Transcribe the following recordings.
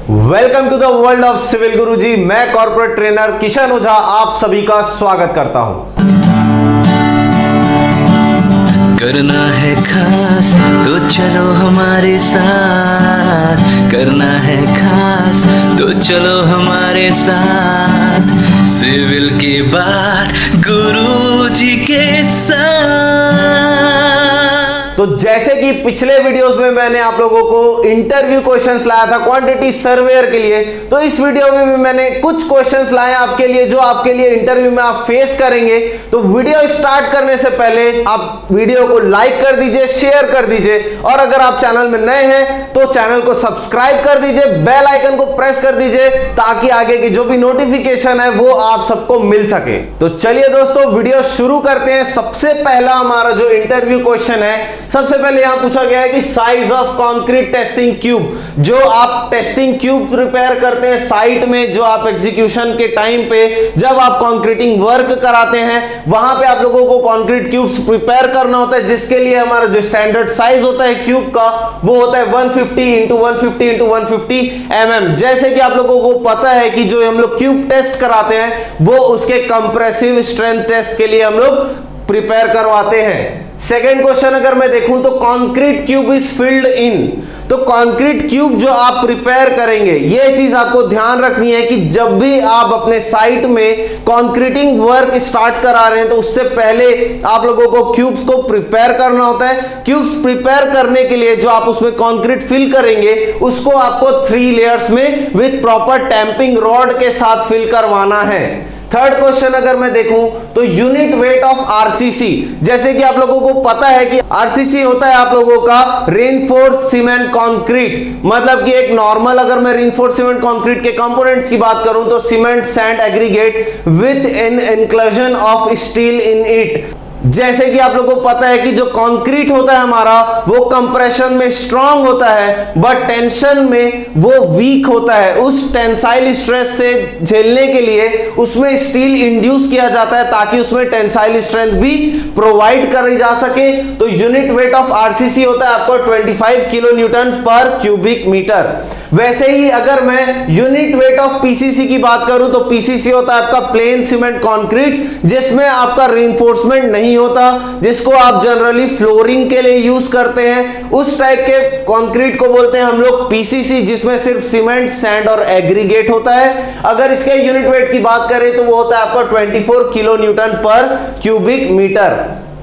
Welcome to the world of civil Guruji. मैं corporate trainer Kishan ओझा आप सभी का स्वागत करता हूं। करना है खास तो चलो हमारे साथ, करना है खास तो चलो हमारे साथ, सिविल की बात गुरुजी के साथ। तो जैसे कि पिछले वीडियोस में मैंने आप लोगों को इंटरव्यू क्वेश्चंस लाया था क्वांटिटी सर्वेयर के लिए, तो इस वीडियो में भी मैंने कुछ क्वेश्चंस लाए आपके लिए जो आपके लिए इंटरव्यू में आप फेस करेंगे। तो वीडियो स्टार्ट करने से पहले आप वीडियो को लाइक कर दीजिए, शेयर कर दीजिए, और अगर आप चैनल में नए हैं तो चैनल को सब्सक्राइब कर दीजिए, बेल आइकन को प्रेस कर दीजिए ताकि आगे की जो भी नोटिफिकेशन है वो आप सबको मिल सके। तो चलिए दोस्तों वीडियो शुरू करते हैं। सबसे पहला हमारा जो इंटरव्यू क्वेश्चन है, सबसे पहले यहां पूछा गया है कि size of concrete testing cube. जो आप टेस्टिंग क्यूब प्रिपेयर करते हैं साइट में, जो आप एग्जीक्यूशन के टाइम पे जब आप कंक्रीटिंग वर्क कराते हैं वहां पे आप लोगों को कंक्रीट क्यूब्स प्रिपेयर करना होता है, जिसके लिए हमारा जो स्टैंडर्ड साइज होता है क्यूब का वो होता है 150 इंटू 150 इंटू 150 mm। जैसे कि आप लोगों को पता है कि जो हम लोग क्यूब टेस्ट कराते हैं वो उसके कंप्रेसिव स्ट्रेंथ टेस्ट के लिए हम लोग प्रिपेयर करवाते हैं। सेकेंड क्वेश्चन अगर मैं देखूं तो concrete cube is filled in. तो कंक्रीट क्यूब जो आप प्रिपेयर करेंगे, ये चीज आपको ध्यान रखनी है कि जब भी आप अपने साइट में कंक्रीटिंग वर्क स्टार्ट करा रहे हैं तो उससे पहले आप लोगों को क्यूब्स को प्रिपेयर करना होता है। क्यूब्स प्रिपेयर करने के लिए जो आप उसमें कंक्रीट फिल करेंगे उसको आपको 3 लेयर्स में विद प्रॉपर टैंपिंग रॉड के साथ फिल करवाना है। थर्ड क्वेश्चन अगर मैं देखूं तो यूनिट वेट ऑफ आरसीसी। जैसे कि आप लोगों को पता है कि आरसीसी होता है आप लोगों का रेनफोर्स सीमेंट कंक्रीट। मतलब कि एक नॉर्मल अगर मैं रेनफोर्स सीमेंट कंक्रीट के कंपोनेंट्स की बात करूं तो cement sand aggregate with an inclusion of steel in it. जैसे कि आप लोगों को पता है कि जो कंक्रीट होता है हमारा वो कंप्रेशन में स्ट्रांग होता है बट टेंशन में वो वीक होता है। उस टेंसाइल स्ट्रेस से झेलने के लिए उसमें स्टील इंड्यूस किया जाता है ताकि उसमें टेंसाइल स्ट्रेंथ भी प्रोवाइड करी जा सके। तो यूनिट वेट ऑफ आरसीसी होता है आपको 25 किलो न्यूटन पर क्यूबिक मीटर। वैसे ही अगर मैं यूनिट वेट ऑफ पीसीसी की बात करूं तो पीसीसी होता है आपका प्लेन सीमेंट कंक्रीट, जिसमें आपका रीइंफोर्समेंट नहीं होता, जिसको आप जनरली फ्लोरिंग के लिए यूज करते हैं। उस टाइप के कंक्रीट को बोलते हैं हम लोग पीसीसी, जिसमें सिर्फ सीमेंट सैंड और एग्रीगेट होता है। अगर इसके यूनिट वेट की बात करें तो वो होता है आपका 24 किलो न्यूटन पर क्यूबिक मीटर।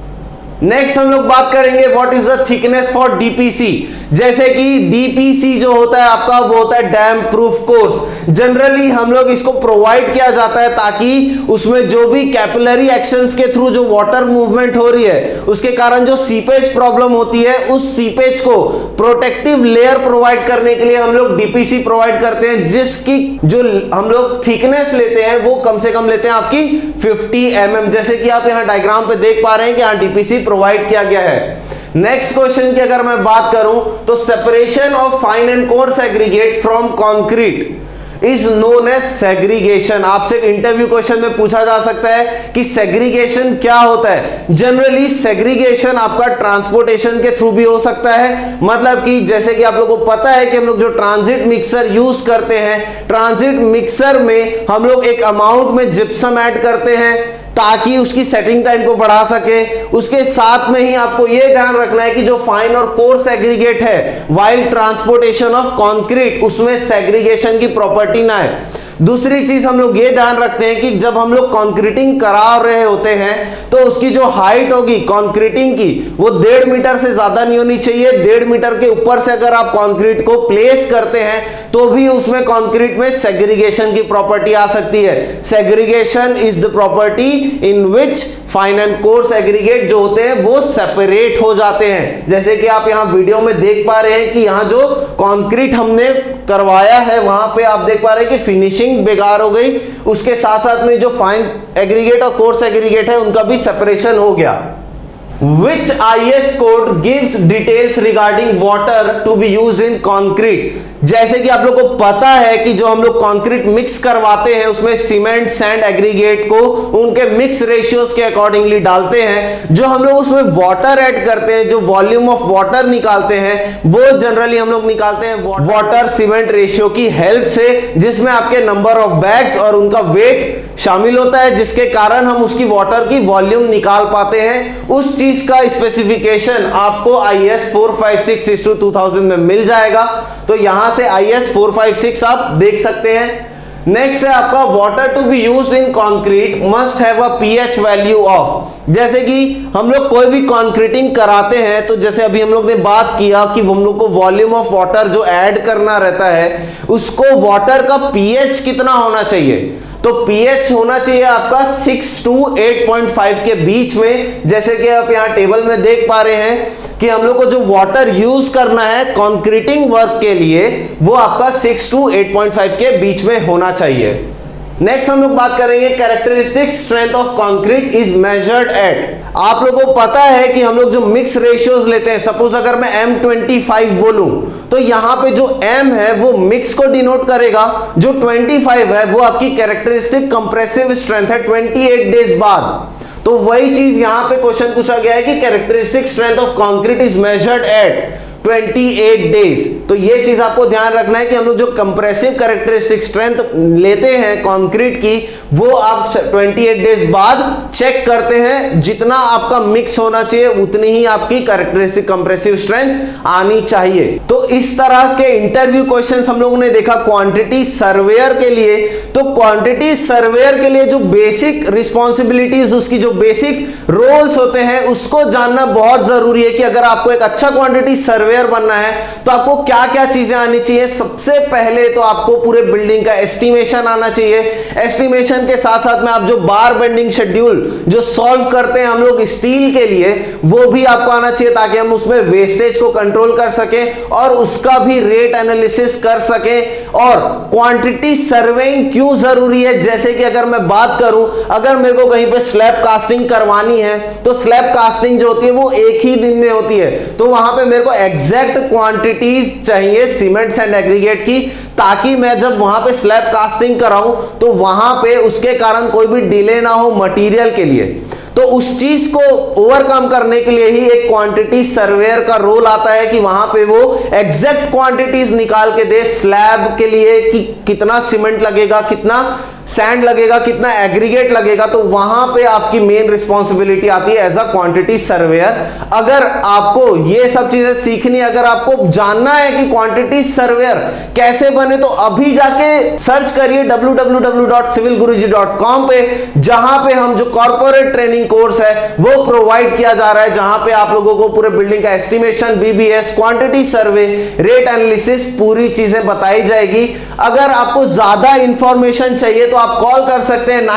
नेक्स्ट हम लोग बात करेंगे what is the thickness for DPC. जैसे कि डीपीसी जो होता है आपका वो होता है डैम प्रूफ कोर्स। जनरली हम लोग इसको प्रोवाइड किया जाता है ताकि उसमें जो भी कैपिलरी एक्शंस के थ्रू जो वाटर मूवमेंट हो रही है उसके कारण जो सीपेज प्रॉब्लम होती है, उस सीपेज को प्रोटेक्टिव लेयर प्रोवाइड करने के लिए हम लोग डीपीसी प्रोवाइड करते हैं, जिसकी जो हम लोग थिकनेस लेते हैं वो कम से कम लेते हैं आपकी 50 mm। जैसे कि आप यहां डायग्राम पे देख पा रहे हैं कि यहां डीपीसी प्रोवाइड किया गया है। नेक्स्ट क्वेश्चन की अगर मैं बात करूं तो separation of fine and coarse aggregate from concrete is known as segregation. आपसे इंटरव्यू क्वेश्चन में पूछा जा सकता है कि सेग्रीगेशन क्या होता है। जनरली सेग्रीगेशन आपका ट्रांसपोर्टेशन के थ्रू भी हो सकता है। मतलब कि जैसे कि आप लोगों को पता है कि हम लोग जो ट्रांजिट मिक्सर यूज करते हैं, ट्रांजिट मिक्सर में हम लोग एक अमाउंट में जिप्सम ऐड करते हैं ताकि उसकी सेटिंग टाइम को बढ़ा सके। उसके साथ में ही आपको यह ध्यान रखना है कि जो फाइन और कोर्स एग्रीगेट है वाइल ट्रांसपोर्टेशन ऑफ कंक्रीट उसमें सेग्रीगेशन की प्रॉपर्टी ना है। दूसरी चीज हम लोग ये ध्यान रखते हैं कि जब हम लोग कंक्रीटिंग करा रहे होते हैं तो उसकी जो हाइट होगी कंक्रीटिंग की वो 1.5 मीटर से ज्यादा नहीं होनी चाहिए। 1.5 मीटर के ऊपर से अगर आप कंक्रीट को प्लेस करते हैं तो भी उसमें कंक्रीट में सेग्रीगेशन की प्रॉपर्टी आ सकती है। Segregation is the property in which fine and coarse aggregate जो होते हैं वो सेपरेट हो जाते हैं। जैसे कि आप यहां वीडियो में देख पा रहे हैं कि यहां जो कंक्रीट हमने करवाया है वहां पे आप देख पा रहे हैं कि फिनिशिंग बेकार हो गई, उसके साथ साथ में जो फाइन एग्रीगेट और कोर्स एग्रीगेट है उनका भी सेपरेशन हो गया। Which IS code gives details regarding water to be used in concrete? जैसे कि आप लोग को पता है कि जो हम लोग कंक्रीट मिक्स करवाते हैं उसमें सीमेंट सैंड एग्रीगेट को उनके मिक्स रेशियोज के अकॉर्डिंगली डालते हैं। जो हम लोग उसमें वाटर ऐड करते हैं, जो वॉल्यूम ऑफ वाटर निकालते हैं, वो जनरली हम लोग निकालते हैं वाटर सीमेंट रेशियो की हेल्प से, जिसमें आपके नंबर ऑफ बैग्स और उनका वेट शामिल होता है, जिसके कारण हम उसकी वाटर की वॉल्यूम निकाल पाते हैं। उस चीज का स्पेसिफिकेशन आपको IS 456/2000 में मिल जाएगा। तो यहां से IS 456 आप देख सकते हैं। नेक्स्ट है आपका water to be used in concrete must have a pH value of. जैसे कि हम लोग कोई भी कंक्रीटिंग कराते हैं, तो जैसे अभी हम लोग ने बात किया कि हम लोग को वॉल्यूम ऑफ वाटर जो ऐड करना रहता है उसको वाटर का pH कितना होना चाहिए, तो pH होना चाहिए आपका 6 to 8.5 के बीच में। जैसे कि आप यहां टेबल में देख पा रहे हैं कि हम लोग को जो वाटर यूज करना है कंक्रीटिंग वर्क के लिए वो आपका 6 to 8.5 के बीच में होना चाहिए। नेक्स्ट हम लोग बात करेंगे characteristic strength of concrete is measured at. आप लोगों को पता है कि हम लोग जो मिक्स रेशियोज लेते हैं, सपोज अगर मैं M25 बोलूं तो यहां पे जो M है वो मिक्स को डिनोट करेगा, जो 25 है वो आपकी कैरेक्टरिस्टिक कंप्रेसिव स्ट्रेंथ है 28 डेज बाद। तो वही चीज यहां पे क्वेश्चन पूछा गया है कि characteristic strength of concrete is measured at 28 days. तो ये चीज आपको ध्यान रखना है कि हम लोग जो कंप्रेसिव कैरेक्टरिस्टिक स्ट्रेंथ लेते हैं कंक्रीट की वो आप 28 डेज बाद चेक करते हैं। जितना आपका मिक्स होना चाहिए उतनी ही आपकी कैरेक्टरिस्टिक कंप्रेसिव स्ट्रेंथ आनी चाहिए। तो इस तरह के इंटरव्यू क्वेश्चंस हम लोगों ने देखा क्वांटिटी सर्वेयर के लिए। तो क्वांटिटी सर्वेयर के लिए जो बेसिक रिस्पॉन्सिबिलिटीज, उसकी जो बेसिक रोल्स होते हैं उसको जानना बहुत जरूरी है कि अगर आपको एक अच्छा क्वांटिटी सर्वेयर बनना है तो आपको क्या क्या चीजें आनी चाहिए। सबसे पहले तो आपको पूरे बिल्डिंग का एस्टिमेशन आना चाहिए। एस्टिमेशन के साथ साथ में आप जो बार बेंडिंग शेड्यूल जो सॉल्व करते हैं हम लोग स्टील के लिए, वो भी आपको आना चाहिए ताकि हम उसमें वेस्टेज को कंट्रोल कर सके और उसका भी रेट एनालिसिस कर सके। और क्वांटिटी सर्वेइंग क्यों जरूरी है, जैसे कि अगर मैं बात करूं, अगर मेरे को कहीं पे स्लैब कास्टिंग करवानी है तो स्लैब कास्टिंग जो होती है वो एक ही दिन में होती है, तो वहां पे मेरे को एग्जैक्ट क्वांटिटीज चाहिए सीमेंट एंड एग्रीगेट की, ताकि मैं जब वहां पे स्लैब कास्टिंग कराऊं तो वहां पे उसके कारण कोई भी डिले ना हो मटेरियल के लिए। तो उस चीज को ओवरकम करने के लिए ही एक क्वांटिटी सर्वेयर का रोल आता है कि वहां पे वो एग्जैक्ट क्वांटिटीज निकाल के दे स्लैब के लिए कि कितना सीमेंट लगेगा, कितना सैंड लगेगा, कितना एग्रीगेट लगेगा। तो वहां पे आपकी मेन रिस्पॉन्सिबिलिटी आती है एज अ क्वांटिटी सर्वेयर। अगर आपको ये सब चीजें सीखनी, अगर आपको जानना है कि क्वांटिटी सर्वेयर कैसे बने, तो अभी जाके सर्च करिए www.civilguruji.com पे, जहां पे हम जो कॉर्पोरेट ट्रेनिंग कोर्स है वो प्रोवाइड किया जा रहा है, जहां पे आप लोगों को पूरे बिल्डिंग का estimation, BBS, quantity survey, rate analysis, पूरी चीजें बताई जाएगी। अगर आपको ज्यादा इंफॉर्मेशन चाहिए तो आप कॉल कर सकते हैं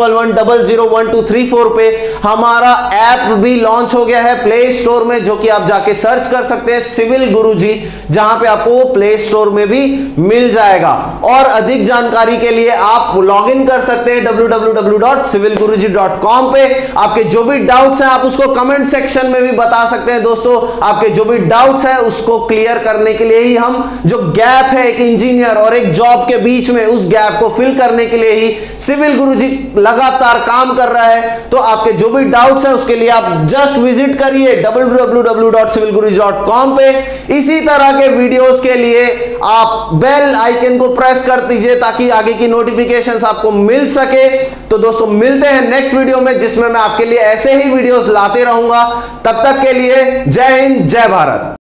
9111001234 पे। हमारा ऐप भी लॉन्च हो गया है प्ले स्टोर में, जो कि आप जाके सर्च कर सकते हैं सिविल गुरुजी, जहां पे आपको वो प्ले स्टोर में भी मिल जाएगा। और अधिक जानकारी के लिए आप लॉग इन कर सकते हैं www.civilguruji.com पे। आपके जो भी डाउट्स हैं आप उसको कमेंट सेक्शन में भी बता सकते हैं। दोस्तों, आपके जो भी डाउट्स हैं उसको क्लियर करने के लिए ही हम जो गैप है एक इंजीनियर और एक जॉब के बीच में, उस गैप को फिल करने के लिए ही सिविल गुरुजी लगातार काम कर रहा है। तो आपके जो भी डाउट्स हैं उसके लिए आप जस्ट विजिट करिए www.civilguruji.com पे। इसी तरह के वीडियोस के लिए आप बेल आइकन को प्रेस कर दीजिए ताकि आगे की नोटिफिकेशंस आपको मिल सके। तो दोस्तों, मिलते हैं नेक्स्ट वीडियो में, जिसमें मैं आपके लिए ऐसे ही वीडियोस लाते रहूंगा। तब तक के लिए जय हिंद, जय भारत।